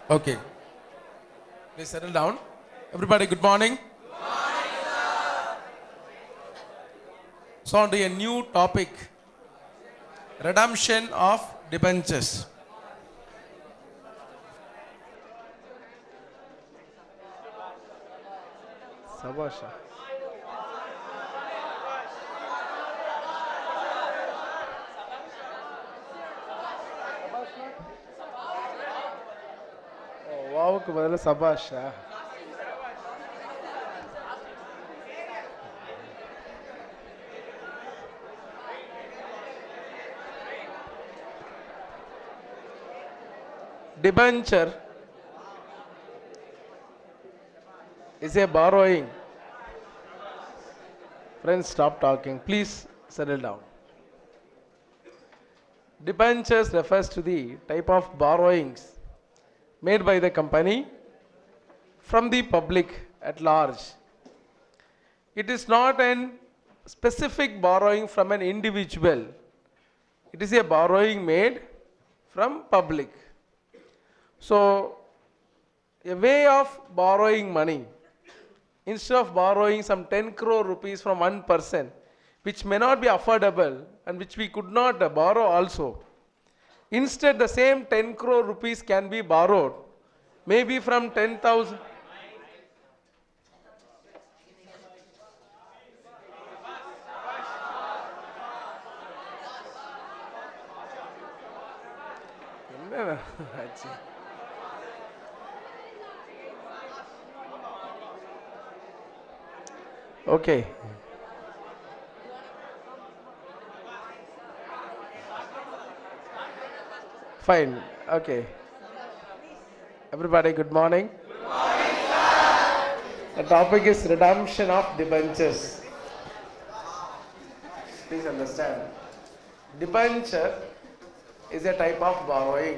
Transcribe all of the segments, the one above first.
Okay, please settle down. Everybody, good morning. So, on to a new topic, redemption of debentures. Sabasha. వావుకు బదులు సభాష. Debenture is a borrowing. Friends, stop talking. Please settle down. Debentures refers to the type of borrowings made by the company from the public at large. It is not a specific borrowing from an individual. It is a borrowing made from public. So, a way of borrowing money, instead of borrowing some 10 crore rupees from one person, which may not be affordable and which we could not borrow also, instead the same 10 crore rupees can be borrowed, maybe from 10,000. Okay. Fine. Okay. Everybody, good morning. Good morning, sir. The topic is redemption of debentures. Please understand. Debenture is a type of borrowing.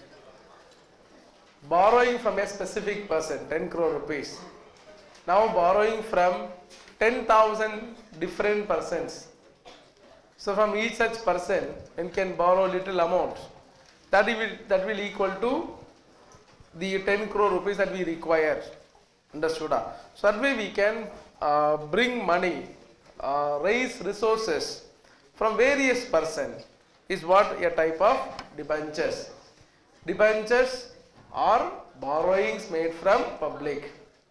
Borrowing from a specific person, 10 crore rupees. Now borrowing from 10,000 different persons. So from each such person, one can borrow little amount. That will equal to the 10 crore rupees that we require. Understood? So that way we can bring money, raise resources from various persons is what a type of debentures. Debentures are borrowings made from public.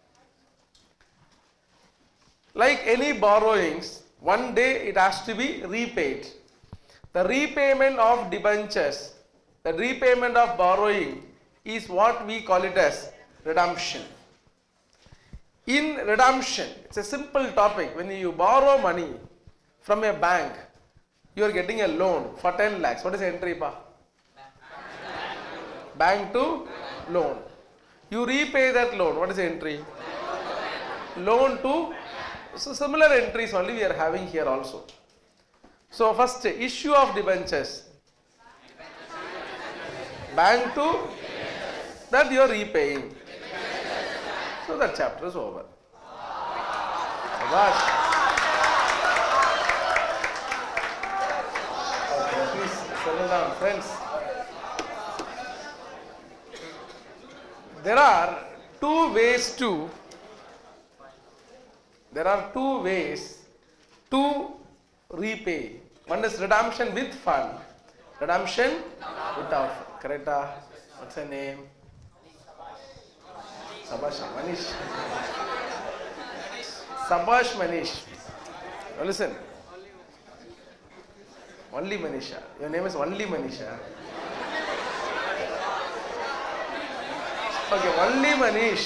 Like any borrowings, one day it has to be repaid. The repayment of debentures, the repayment of borrowing is what we call it as redemption. In redemption, it's a simple topic. When you borrow money from a bank, you are getting a loan for 10 lakhs. What is the entry, pa? Bank to loan. You repay that loan. What is the entry? Loan to. So similar entries only we are having here also. So first, issue of debentures. Bank to that you are repaying. So that chapter is over. Sabash. Okay, please settle down, friends. There are two ways to repay. One is redemption with fund, redemption without fund. Correct? What's her name? Sabash Manish. Sabash Manish. Now listen. Only Manisha. Your name is only Manisha. Okay, only Manish.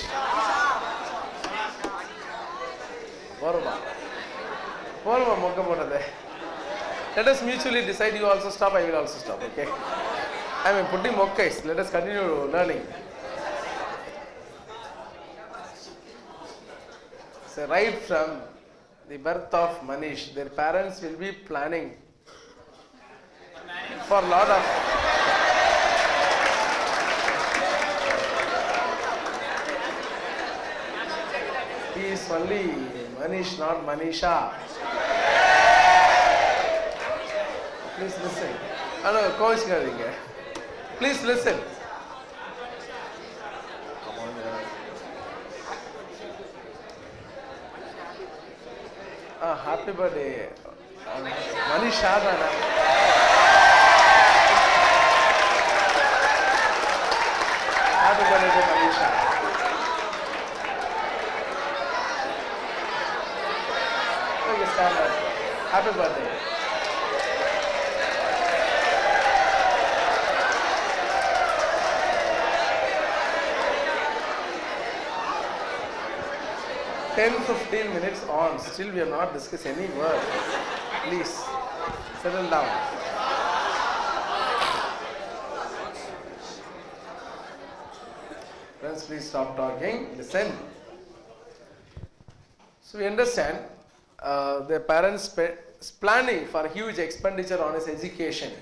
Let us mutually decide. You also stop, I will also stop. Okay. I am putting mokkais. Let us continue learning. So right from the birth of Manish, their parents will be planning for a lot of he is only Manish, not Manisha. Please listen. Please listen. happy birthday. Manisha. Happy birthday to Manisha. Okay, stand up. Happy birthday. Ten, 15 minutes on. Still we have not discussed any word. Please settle down. Friends, please stop talking. Listen. So we understand the parents planning for huge expenditure on his education.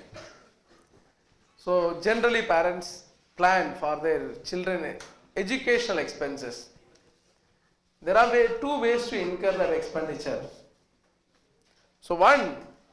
So generally parents plan for their children educational expenses. There are two ways to incur that expenditure. So one,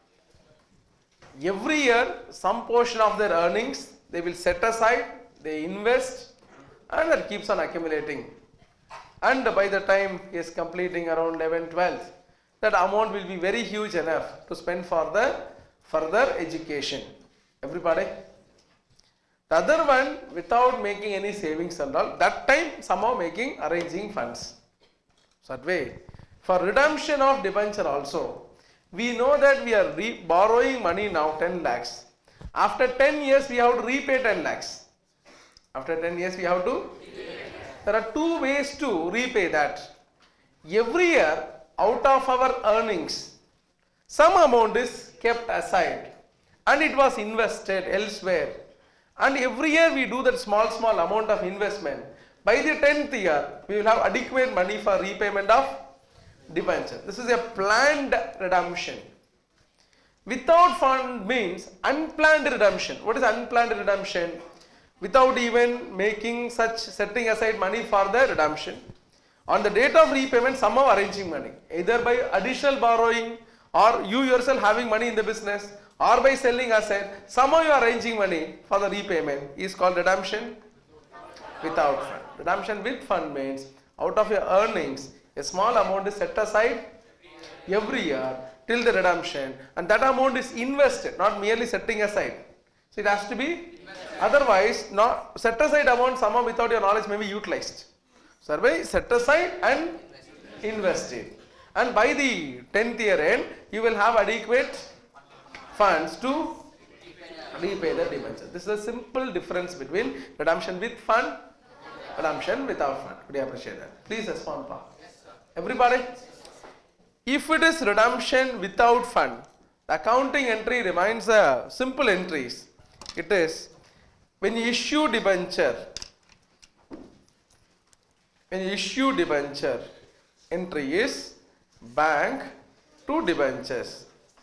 every year some portion of their earnings they will set aside, they invest, and that keeps on accumulating. And by the time he is completing around 11th, 12th, that amount will be very huge enough to spend for the further education. Everybody? The other one, without making any savings and all, that time somehow arranging funds. So that way, for redemption of debenture also, we know that we are borrowing money now 10 lakhs. After 10 years, we have to repay 10 lakhs. After 10 years, we have to. There are two ways to repay that. Every year, out of our earnings, some amount is kept aside and it was invested elsewhere. And every year we do that small amount of investment. By the 10th year, we will have adequate money for repayment of debenture. This is a planned redemption. Without fund means unplanned redemption. What is unplanned redemption? Without even setting aside money for the redemption. On the date of repayment, somehow arranging money. Either by additional borrowing or you yourself having money in the business or by selling asset, somehow you are arranging money for the repayment is called redemption without fund. Redemption with fund means out of your earnings, a small amount is set aside every year till the redemption and that amount is invested, not merely setting aside. So it has to be, otherwise not set aside amount somehow without your knowledge may be utilized. So set aside and invest it. And by the 10th year end, you will have adequate funds to repay the debenture. This is a simple difference between redemption with fund, redemption without fund. Could you appreciate that? Please respond, Pa. Yes, sir. Everybody? If it is redemption without fund, the accounting entry remains a simple entries. It is when you issue debenture, entry is bank to debentures.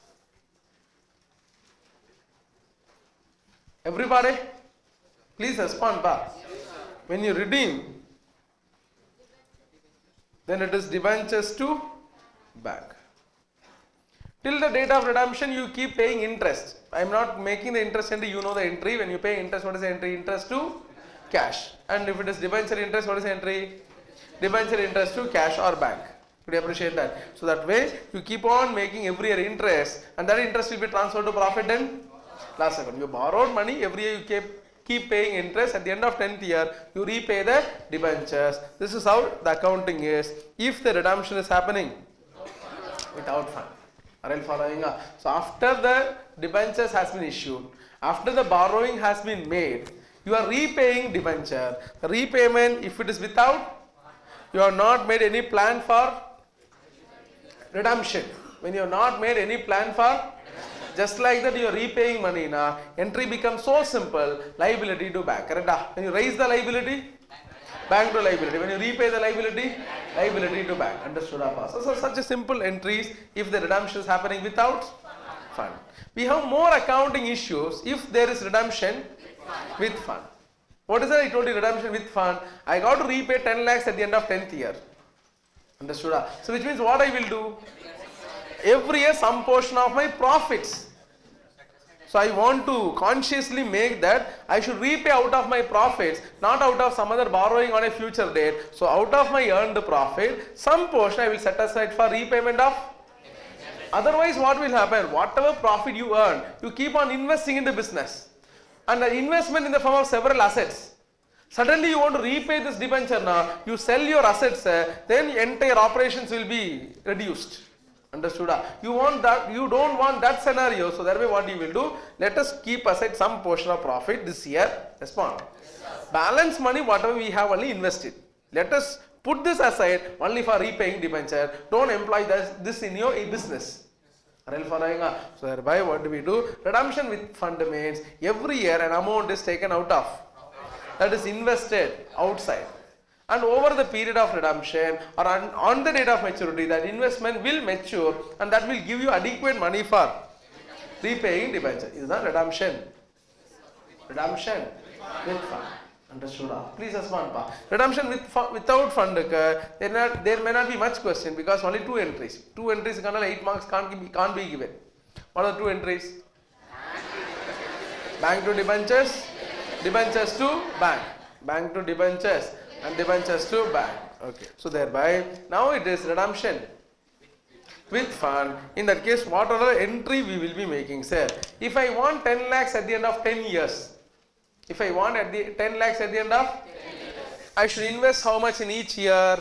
Everybody? Please respond, Pa. When you redeem, then it is debentures to bank. Till the date of redemption, you keep paying interest. I am not making the interest entry, you know the entry. When you pay interest, what is the entry? Interest to cash. And if it is debenture interest, what is the entry? Debenture interest to cash or bank. Could you appreciate that? So that way, you keep on making every year interest and that interest will be transferred to profit and loss account. You borrowed money, every year you keep paying interest. At the end of 10th year, you repay the debentures. This is how the accounting is. If the redemption is happening without fund. Are you following? So after the debentures has been issued, after the borrowing has been made, you are repaying debenture. The repayment, if it is without, you have not made any plan for redemption. When you have not made any plan for, just like that you are repaying money, na, entry becomes so simple, liability to bank. Correct? When you raise the liability, bank to liability. When you repay the liability, liability to bank. Understood? So such a simple entries if the redemption is happening without fund. We have more accounting issues if there is redemption with fund. What is that I told you, redemption with fund? I got to repay 10 lakhs at the end of 10th year. Understood? So which means what I will do? Every year some portion of my profits. So I want to consciously make that I should repay out of my profits, not out of some other borrowing on a future date. So out of my earned profit, some portion I will set aside for repayment of Otherwise, what will happen? Whatever profit you earn, you keep on investing in the business. And the investment in the form of several assets. Suddenly you want to repay this debenture now, you sell your assets, then entire operations will be reduced. Understood? You want that, you don't want that scenario, so that way what you will do, let us keep aside some portion of profit this year. Respond. Balance money, whatever we have only invested. Let us put this aside only for repaying debenture. Don't employ this in your business. So thereby what do we do? Redemption with fund means every year an amount is taken out of, that is invested outside, and over the period of redemption or on the date of maturity, that investment will mature and that will give you adequate money for repaying debenture. Is that redemption? Redemption with fund. Understood? Please respond. Redemption without fund, there may not be much question because only 2 entries. 2 entries, 8 marks can't be given. What are the 2 entries? Bank to debentures, debentures to bank, bank to debentures, and debentures to bank. Okay. So thereby, now it is redemption with fund. In that case, what other entry we will be making, sir? If I want 10 lakhs at the end of 10 years, if I want 10 lakhs at the end of, I should invest how much in each year?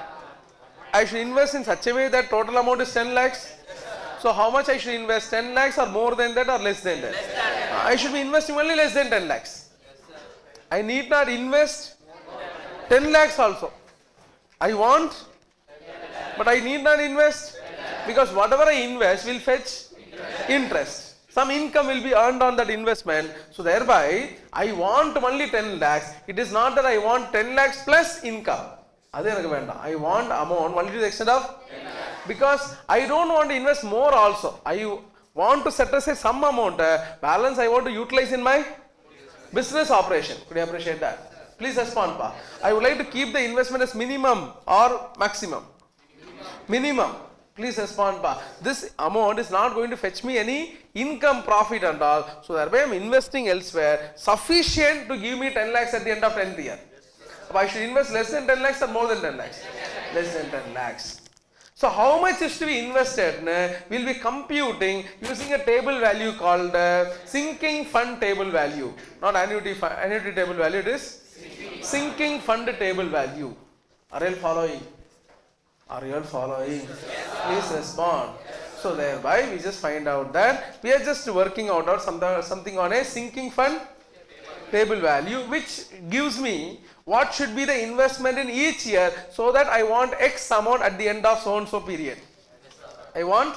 I should invest in such a way that total amount is 10 lakhs. So how much I should invest? 10 lakhs or more than that or less than that? I should be investing only less than 10 lakhs. I need not invest 10 lakhs also. I want, but I need not invest because whatever I invest will fetch interest. Some income will be earned on that investment. So thereby, I want only 10 lakhs. It is not that I want 10 lakhs plus income. I want amount only to the extent of, because I don't want to invest more also. I want to set aside some amount, balance I want to utilize in my business operation. Could you appreciate that? Please respond, Pa. I would like to keep the investment as minimum or maximum. Minimum. Please respond, Pa. This amount is not going to fetch me any income, profit and all. So thereby I am investing elsewhere sufficient to give me 10 lakhs at the end of 10th year. I should invest less than 10 lakhs or more than 10 lakhs? Less than 10 lakhs. So how much is to be invested? We will be computing using a table value called sinking fund table value. Not annuity table value, it is sinking fund table value. Are you following? Are you all following? Please respond. So thereby we just find out that we are just working out something on a sinking fund table value, which gives me what should be the investment in each year, so that I want X amount at the end of so and so period. I want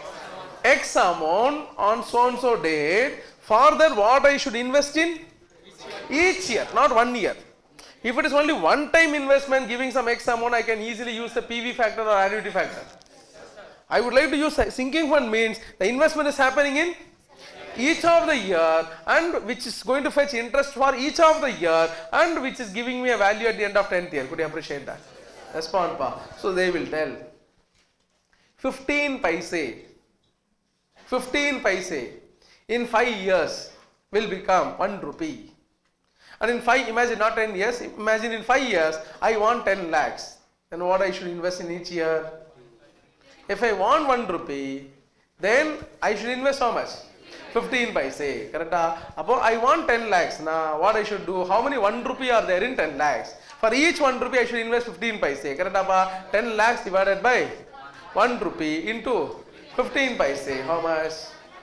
X amount on so and so date. Further, what I should invest in each year, not 1 year. If it is only one time investment giving some X amount, I can easily use the PV factor or annuity factor. I would like to use sinking fund means the investment is happening in each of the year and which is going to fetch interest for each of the year and which is giving me a value at the end of 10th year. Could you appreciate that? Respond, Pa. So they will tell 15 paise in 5 years will become 1 rupee. And in 5, imagine not 10 years, imagine in 5 years, I want 10 lakhs. Then what I should invest in each year? If I want 1 rupee, then I should invest how much? 15 paise. Correct? I want 10 lakhs. Now what I should do? How many 1 rupee are there in 10 lakhs? For each 1 rupee, I should invest 15 paise. Correct? 10 lakhs divided by 1 rupee into 15 paise. How much?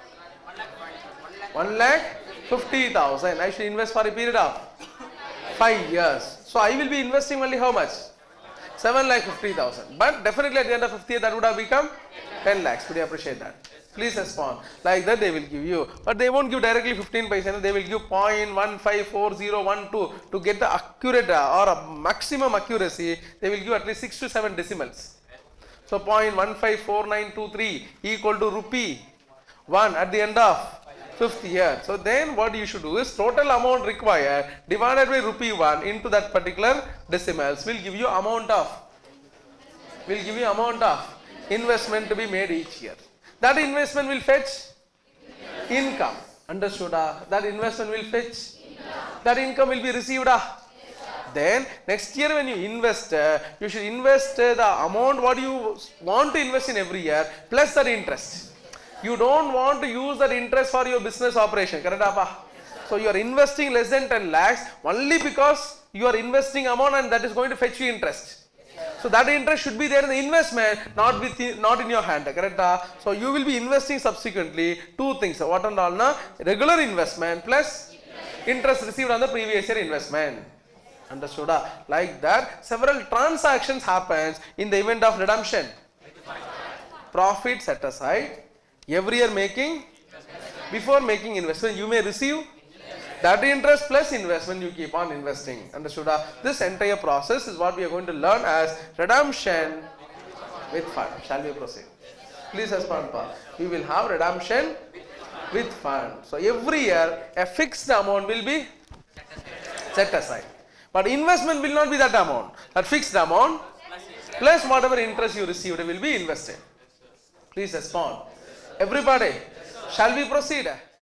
1 lakh 50,000. I should invest for a period of 5 years. So I will be investing only how much? 7,50,000. But definitely at the end of 5th year that would have become 10 lakhs. Could you appreciate that? Please respond. Like that they will give you. But they won't give directly 15 paise. They will give 0.154012 to get the accurate or a maximum accuracy. They will give at least 6 to 7 decimals. So 0.154923 equal to rupee 1 at the end of 5th year. So then what you should do is total amount required divided by rupee 1 into that particular decimals will give you amount of investment to be made each year. That investment will fetch income. Understood? That investment will fetch. That income will be received. Then next year when you invest, you should invest the amount what you want to invest in every year plus that interest. You don't want to use that interest for your business operation, correct apa? So you are investing less than 10 lakhs only because you are investing amount and that is going to fetch you interest. So that interest should be there in the investment, not in your hand, correct? So you will be investing subsequently two things. What and all? Na? Regular investment plus interest received on the previous year investment. Understood? Like that, several transactions happens in the event of redemption. Profit set aside. Every year making, before making investment, you may receive that interest plus investment, you keep on investing. Understood? This entire process is what we are going to learn as redemption with fund. Shall we proceed? Please respond, Paul. We will have redemption with fund. So every year a fixed amount will be set aside. But investment will not be that amount. That fixed amount plus whatever interest you received will be invested. Please respond. Everybody, shall we proceed?